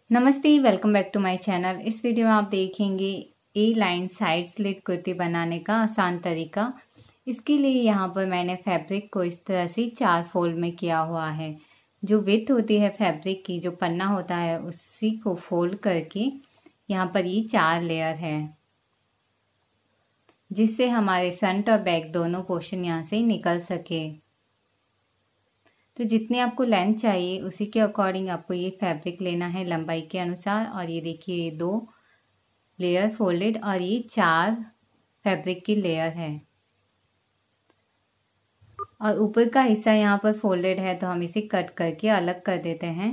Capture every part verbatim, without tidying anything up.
नमस्ते, welcome back to my channel. इस video में आप देखेंगे A line side slit kurti बनाने का आसान तरीका। इसके लिए यहाँ पर मैंने फैब्रिक को इस तरह से चार फोल्ड में किया हुआ है। जो विड्थ होती है फैब्रिक की, जो पन्ना होता है, उसी को फोल्ड करके यहाँ पर ये चार लेयर है, जिससे हमारे फ्रंट और बैक दोनों पोर्शन यहाँ से निकल सके। तो जितनी आपको लेंथ चाहिए उसी के अकॉर्डिंग आपको ये फैब्रिक लेना है लंबाई के अनुसार। और ये देखिए, ये दो लेयर फोल्डेड और ये चार फैब्रिक की लेयर है और ऊपर का हिस्सा यहाँ पर फोल्डेड है, तो हम इसे कट करके अलग कर देते हैं।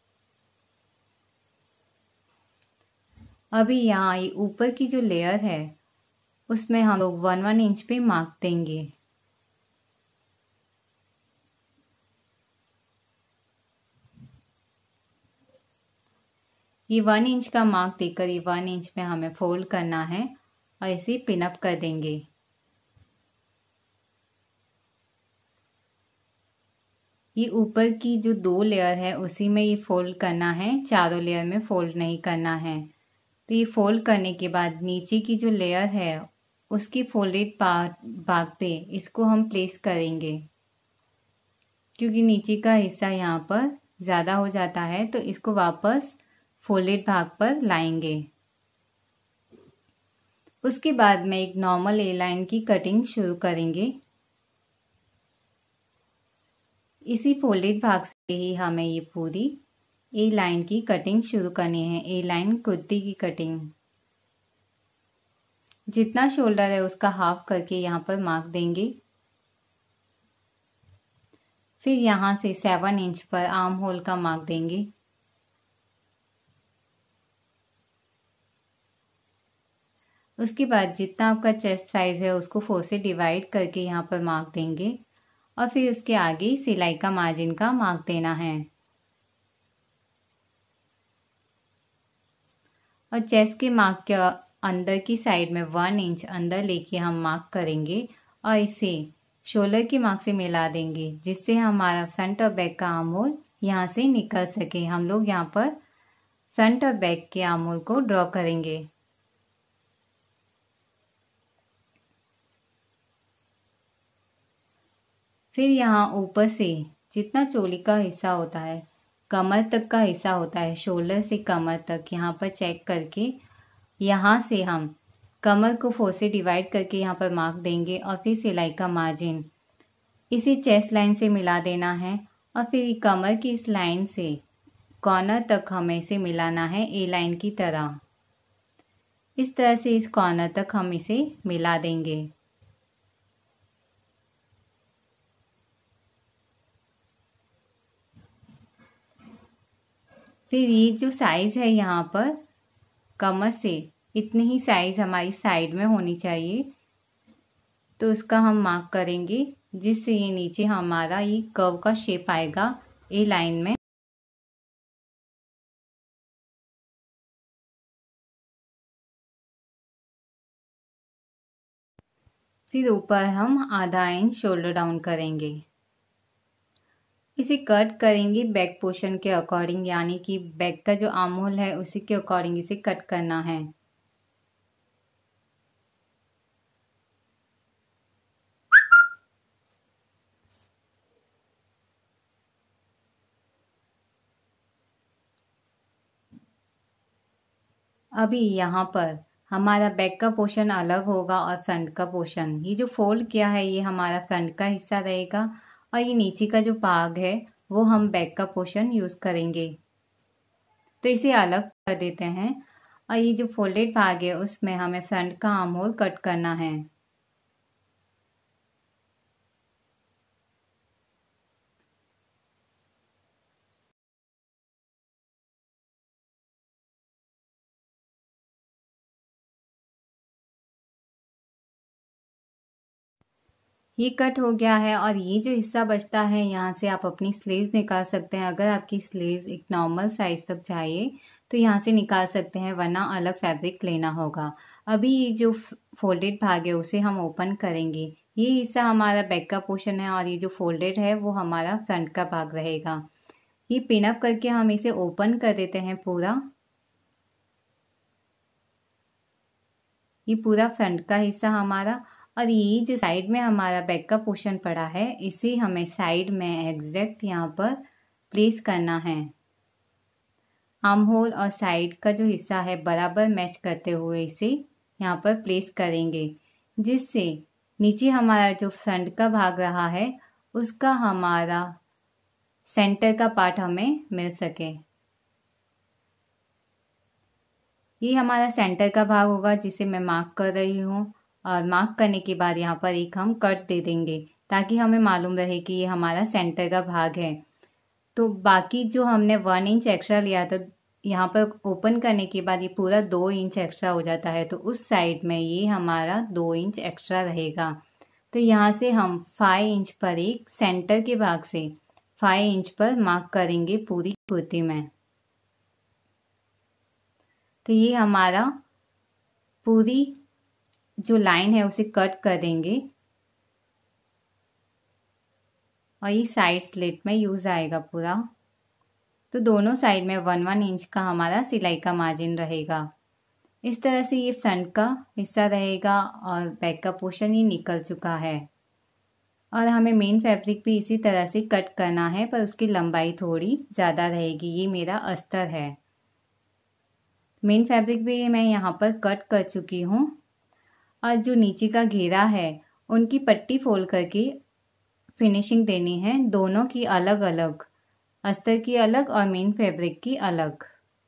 अभी यहाँ ये ऊपर की जो लेयर है उसमें हम लोग वन वन इंच पे मार्क देंगे। ये वन इंच का मार्क देकर ये वन इंच में हमें फोल्ड करना है और इसे पिन अप कर देंगे। ये ऊपर की जो दो लेयर है उसी में ये फोल्ड करना है, चारों लेयर में फोल्ड नहीं करना है। तो ये फोल्ड करने के बाद नीचे की जो लेयर है उसकी फोल्डेड पार्ट भाग पे इसको हम प्लेस करेंगे, क्योंकि नीचे का हिस्सा यहाँ पर ज़्यादा हो जाता है, तो इसको वापस फोल्डेड भाग पर लाएंगे। उसके बाद में एक नॉर्मल ए लाइन की कटिंग शुरू करेंगे। इसी फोल्डेड भाग से ही हमें ये पूरी ए लाइन की कटिंग शुरू करनी है। ए लाइन कुर्ती की कटिंग जितना शोल्डर है उसका हाफ करके यहाँ पर मार्क देंगे। फिर यहाँ से सेवन इंच पर आर्म होल का मार्क देंगे। उसके बाद जितना आपका चेस्ट साइज है उसको फोर से डिवाइड करके यहाँ पर मार्क देंगे और फिर उसके आगे सिलाई का मार्जिन का मार्क देना है। और चेस्ट के मार्क के अंदर की साइड में वन इंच अंदर लेके हम मार्क करेंगे और इसे शोल्डर के मार्क से मिला देंगे, जिससे हमारा फ्रंट और बैक का आर्म होल यहाँ से निकल सके। हम लोग यहाँ पर फ्रंट और बैक के आर्म होल को ड्रॉ करेंगे। फिर यहाँ ऊपर से जितना चोली का हिस्सा होता है, कमर तक का हिस्सा होता है, शोल्डर से कमर तक, यहाँ पर चेक करके यहाँ से हम कमर को फोर से डिवाइड करके यहाँ पर मार्क देंगे और फिर सिलाई का मार्जिन इसे चेस्ट लाइन से मिला देना है और फिर कमर की इस लाइन से कॉर्नर तक हमें इसे मिलाना है ए लाइन की तरह। इस तरह से इस कॉर्नर तक हम इसे मिला देंगे। फिर ये जो साइज है यहाँ पर कमर से इतनी ही साइज हमारी साइड में होनी चाहिए, तो उसका हम मार्क करेंगे, जिससे ये नीचे हमारा ये कर्व का शेप आएगा ए लाइन में। फिर ऊपर हम आधा इंच शोल्डर डाउन करेंगे। इसे कट करेंगे बैक पोर्शन के अकॉर्डिंग, यानी कि बैक का जो आर्म होल है उसी के अकॉर्डिंग इसे कट करना है। अभी यहाँ पर हमारा बैक का पोर्शन अलग होगा और फ्रंट का पोर्शन, ये जो फोल्ड किया है ये हमारा फ्रंट का हिस्सा रहेगा और ये नीचे का जो भाग है वो हम बैक का पोर्शन यूज करेंगे। तो इसे अलग कर देते हैं और ये जो फोल्डेड भाग है उसमें हमें फ्रंट का आर्म होल कट करना है। ये कट हो गया है और ये जो हिस्सा बचता है यहाँ से आप अपनी स्लीव्स निकाल सकते हैं। अगर आपकी स्लीव्स एक नॉर्मल साइज तक चाहिए तो यहाँ से निकाल सकते हैं, वरना अलग फैब्रिक लेना होगा। अभी ये जो फोल्डेड भाग है उसे हम ओपन करेंगे। ये हिस्सा हमारा बैक का पोर्शन है और ये जो फोल्डेड है वो हमारा फ्रंट का भाग रहेगा। ये पिन अप करके हम इसे ओपन कर देते हैं पूरा। ये पूरा फ्रंट का हिस्सा हमारा, और ये जो साइड में हमारा बैक का पोर्शन पड़ा है इसे हमें साइड में एग्जैक्ट यहाँ पर प्लेस करना है। आर्म होल और साइड का जो हिस्सा है बराबर मैच करते हुए इसे यहाँ पर प्लेस करेंगे, जिससे नीचे हमारा जो फ्रंट का भाग रहा है उसका हमारा सेंटर का पार्ट हमें मिल सके। ये हमारा सेंटर का भाग होगा जिसे मैं मार्क कर रही हूँ, और मार्क करने के बाद यहाँ पर एक हम कट दे देंगे ताकि हमें मालूम रहे कि ये हमारा सेंटर का भाग है। तो बाकी जो हमने वन इंच एक्स्ट्रा लिया था, यहाँ पर ओपन करने के बाद ये पूरा दो इंच एक्स्ट्रा हो जाता है, तो उस साइड में ये हमारा दो इंच एक्स्ट्रा रहेगा। तो यहाँ से हम फाइव इंच पर एक सेंटर के भाग से फाइव इंच पर मार्क करेंगे पूरी कुर्ती में। तो ये हमारा पूरी जो लाइन है उसे कट कर देंगे, और ये साइड स्लिट में यूज आएगा पूरा। तो दोनों साइड में वन वन इंच का हमारा सिलाई का मार्जिन रहेगा। इस तरह से ये फ्रंट का हिस्सा रहेगा, और बैक का पोर्शन ही निकल चुका है। और हमें मेन फैब्रिक भी इसी तरह से कट करना है, पर उसकी लंबाई थोड़ी ज़्यादा रहेगी। ये मेरा अस्तर है। मेन फैब्रिक भी मैं यहाँ पर कट कर चुकी हूँ, और जो नीचे का घेरा है उनकी पट्टी फोल्ड करके फिनिशिंग देनी है, दोनों की अलग अलग, अस्तर की अलग और मेन फैब्रिक की अलग।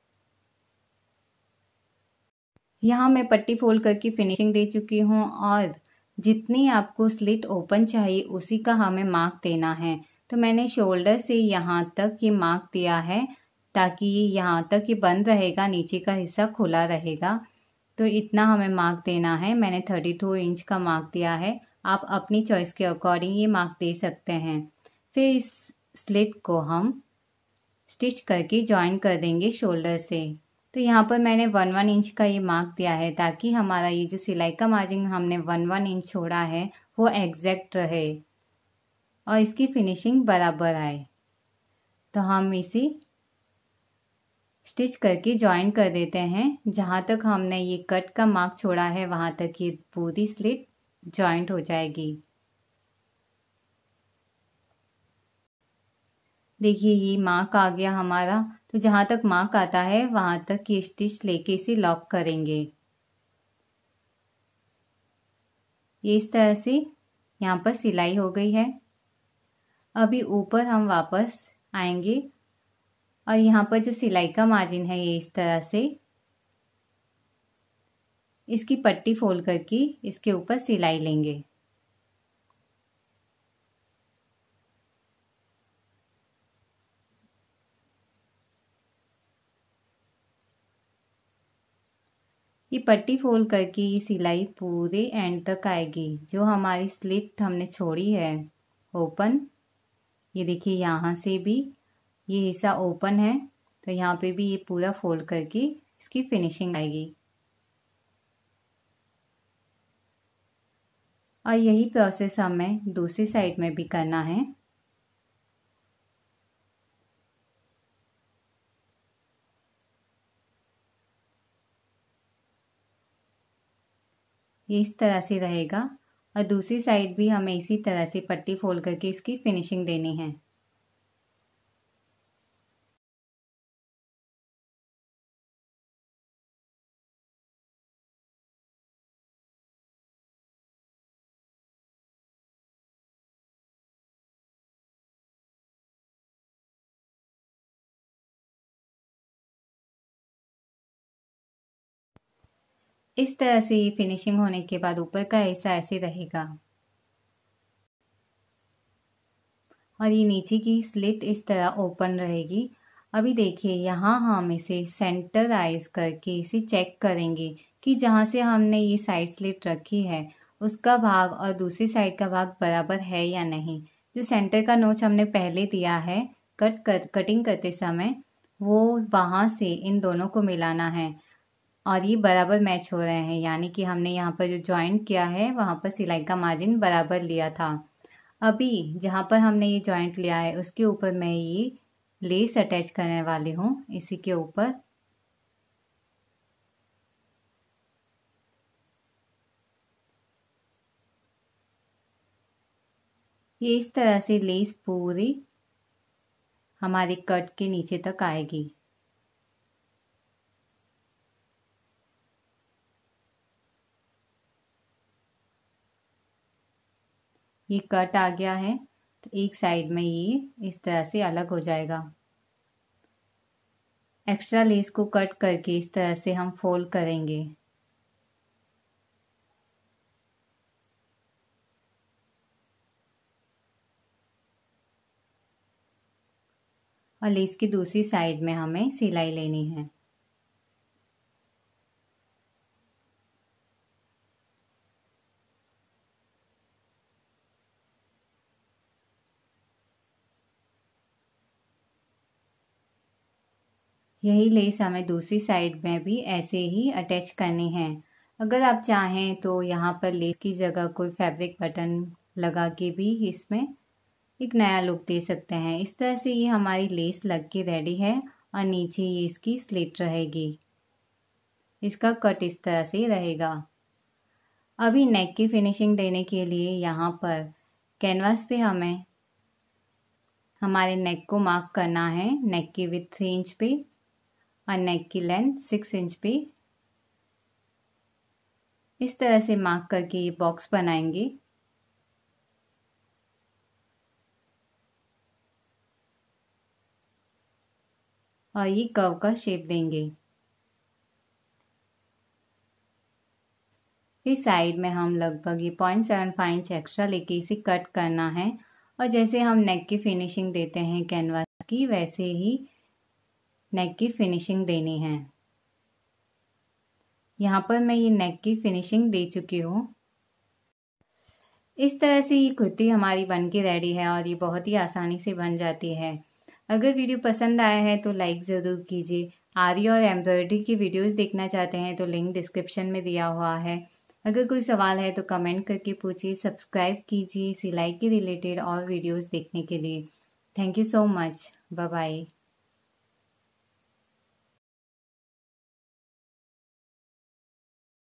यहाँ मैं पट्टी फोल्ड करके फिनिशिंग दे चुकी हूँ, और जितनी आपको स्लिट ओपन चाहिए उसी का हमें मार्क देना है। तो मैंने शोल्डर से यहाँ तक ये मार्क दिया है ताकि ये यहाँ तक ये बंद रहेगा, नीचे का हिस्सा खुला रहेगा। तो इतना हमें मार्क देना है। मैंने थर्टी टू इंच का मार्क दिया है। आप अपनी चॉइस के अकॉर्डिंग ये मार्क दे सकते हैं। फिर इस स्लिट को हम स्टिच करके जॉइन कर देंगे शोल्डर से। तो यहाँ पर मैंने वन वन इंच का ये मार्क दिया है ताकि हमारा ये जो सिलाई का मार्जिन हमने वन वन इंच छोड़ा है वो एग्जैक्ट रहे और इसकी फिनिशिंग बराबर आए। तो हम इसे स्टिच करके जॉइन कर देते हैं। जहाँ तक हमने ये कट का मार्क छोड़ा है वहाँ तक ये पूरी स्लिट जॉइंट हो जाएगी। देखिए ये मार्क आ गया हमारा। तो जहाँ तक मार्क आता है वहाँ तक ये स्टिच लेके इसे लॉक करेंगे। ये इस तरह से यहाँ पर सिलाई हो गई है। अभी ऊपर हम वापस आएंगे और यहाँ पर जो सिलाई का मार्जिन है ये इस तरह से इसकी पट्टी फोल्ड करके इसके ऊपर सिलाई लेंगे। ये पट्टी फोल्ड करके ये सिलाई पूरे एंड तक आएगी। जो हमारी स्लिट हमने छोड़ी है ओपन, ये देखिए यहाँ से भी ये हिस्सा ओपन है, तो यहाँ पे भी ये पूरा फोल्ड करके इसकी फिनिशिंग आएगी। और यही प्रोसेस हमें दूसरी साइड में भी करना है। ये इस तरह से रहेगा और दूसरी साइड भी हमें इसी तरह से पट्टी फोल्ड करके इसकी फिनिशिंग देनी है। इस तरह से ये फिनिशिंग होने के बाद ऊपर का हिस्सा ऐसे रहेगा और ये नीचे की स्लिट इस तरह ओपन रहेगी। अभी देखिए यहाँ हम इसे सेंटराइज करके इसे चेक करेंगे कि जहाँ से हमने ये साइड स्लिट रखी है उसका भाग और दूसरी साइड का भाग बराबर है या नहीं। जो सेंटर का नोच हमने पहले दिया है कट कर कटिंग करते समय, वो वहाँ से इन दोनों को मिलाना है और ये बराबर मैच हो रहे हैं, यानी कि हमने यहाँ पर जो जॉइंट किया है वहाँ पर सिलाई का मार्जिन बराबर लिया था। अभी जहाँ पर हमने ये जॉइंट लिया है उसके ऊपर मैं ये लेस अटैच करने वाली हूँ इसी के ऊपर। ये इस तरह से लेस पूरी हमारी कट के नीचे तक आएगी। ये कट आ गया है तो एक साइड में ये इस तरह से अलग हो जाएगा। एक्स्ट्रा लेस को कट करके इस तरह से हम फोल्ड करेंगे। और लेस की दूसरी साइड में हमें सिलाई लेनी है। यही लेस हमें दूसरी साइड में भी ऐसे ही अटैच करनी है। अगर आप चाहें तो यहाँ पर लेस की जगह कोई फैब्रिक बटन लगा के भी इसमें एक नया लुक दे सकते हैं। इस तरह से ये हमारी लेस लग के रेडी है और नीचे ये इसकी स्लिट रहेगी। इसका कट इस तरह से रहेगा। अभी नेक की फिनिशिंग देने के लिए यहाँ पर कैनवास पे हमें हमारे नेक को मार्क करना है। नेक की विड्थ थ्री इंच पे और नेक की लेंथ सिक्स इंच पे इस तरह से मार्क करके ये बॉक्स बनाएंगे। और ये कर्व का शेप देंगे। इस साइड में हम लगभग ये point seven five inch extra लेके इसे कट करना है। और जैसे हम नेक की फिनिशिंग देते हैं कैनवास की, वैसे ही नेक की फिनिशिंग देनी है। यहाँ पर मैं ये नेक की फिनिशिंग दे चुकी हूँ। इस तरह से ये कुर्ती हमारी बन के रेडी है और ये बहुत ही आसानी से बन जाती है। अगर वीडियो पसंद आया है तो लाइक ज़रूर कीजिए। आरी और एम्ब्रॉयडरी की वीडियोस देखना चाहते हैं तो लिंक डिस्क्रिप्शन में दिया हुआ है। अगर कोई सवाल है तो कमेंट करके पूछिए। सब्सक्राइब कीजिए सिलाई के रिलेटेड और वीडियोस देखने के लिए। Thank you so much. Bye bye.